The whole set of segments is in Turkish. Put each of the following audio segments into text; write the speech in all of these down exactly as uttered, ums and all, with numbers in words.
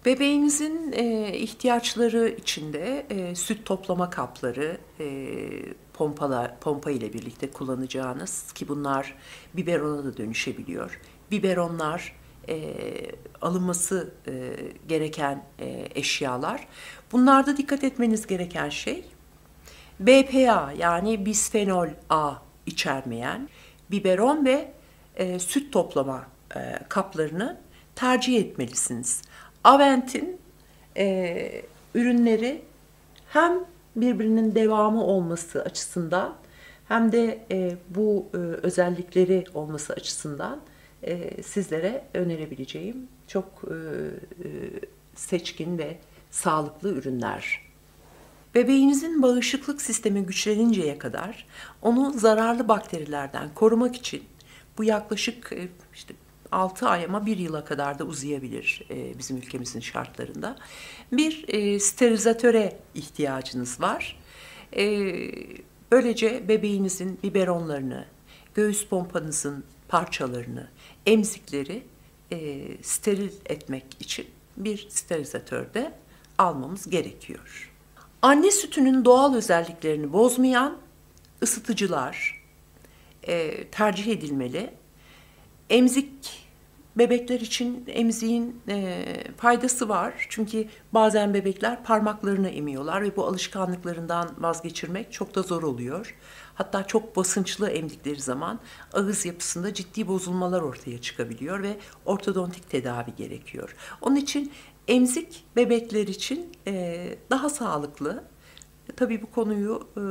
Bebeğinizin e, ihtiyaçları içinde e, süt toplama kapları, e, pompala, pompa ile birlikte kullanacağınız ki bunlar biberona da dönüşebiliyor. Biberonlar e, alınması e, gereken e, eşyalar. Bunlarda dikkat etmeniz gereken şey B P A yani bisfenol A içermeyen biberon ve e, süt toplama e, kaplarını tercih etmelisiniz. Avent'in e, ürünleri hem birbirinin devamı olması açısından hem de e, bu e, özellikleri olması açısından e, sizlere önerebileceğim çok e, e, seçkin ve sağlıklı ürünler. Bebeğinizin bağışıklık sistemi güçleninceye kadar onu zararlı bakterilerden korumak için bu yaklaşık e, işte altı ay ama bir yıla kadar da uzayabilir e, bizim ülkemizin şartlarında. Bir e, sterilizatöre ihtiyacınız var. E, böylece bebeğinizin biberonlarını, göğüs pompanızın parçalarını, emzikleri e, steril etmek için bir sterilizatörde almamız gerekiyor. Anne sütünün doğal özelliklerini bozmayan ısıtıcılar e, tercih edilmeli. Emzik bebekler için emziğin e, faydası var. Çünkü bazen bebekler parmaklarını emiyorlar ve bu alışkanlıklarından vazgeçirmek çok da zor oluyor. Hatta çok basınçlı emdikleri zaman ağız yapısında ciddi bozulmalar ortaya çıkabiliyor ve ortodontik tedavi gerekiyor. Onun için emzik bebekler için e, daha sağlıklı. Tabii bu konuyu e,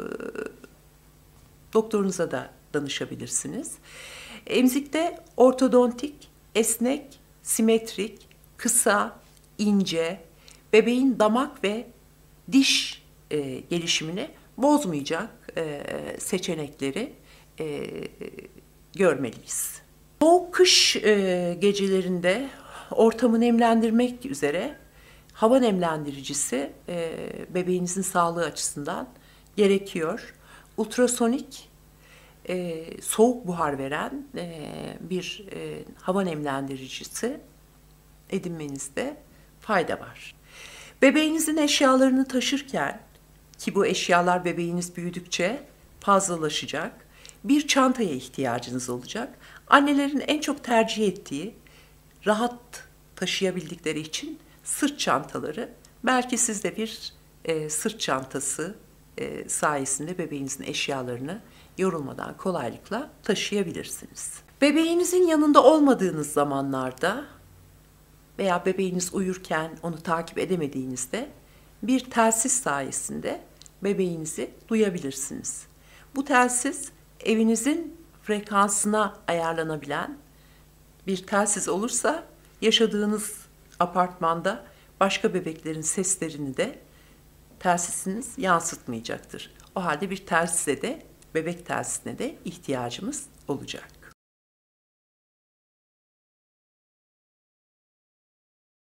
doktorunuza da danışabilirsiniz. Emzikte ortodontik, esnek, simetrik, kısa, ince, bebeğin damak ve diş e, gelişimini bozmayacak e, seçenekleri e, görmeliyiz. Soğuk kış e, gecelerinde ortamı nemlendirmek üzere hava nemlendiricisi e, bebeğinizin sağlığı açısından gerekiyor. Ultrasonik e, soğuk buhar veren e, bir e, hava nemlendiricisi edinmenizde fayda var. Bebeğinizin eşyalarını taşırken ki bu eşyalar bebeğiniz büyüdükçe fazlalaşacak, bir çantaya ihtiyacınız olacak. Annelerin en çok tercih ettiği, rahat taşıyabildikleri için sırt çantaları. Belki siz de bir e, sırt çantası e, sayesinde bebeğinizin eşyalarını yorulmadan kolaylıkla taşıyabilirsiniz. Bebeğinizin yanında olmadığınız zamanlarda veya bebeğiniz uyurken onu takip edemediğinizde bir telsiz sayesinde bebeğinizi duyabilirsiniz. Bu telsiz evinizin frekansına ayarlanabilen bir telsiz olursa yaşadığınız apartmanda başka bebeklerin seslerini de telsiziniz yansıtmayacaktır. O halde bir telsize de, bebek telsizine de ihtiyacımız olacak.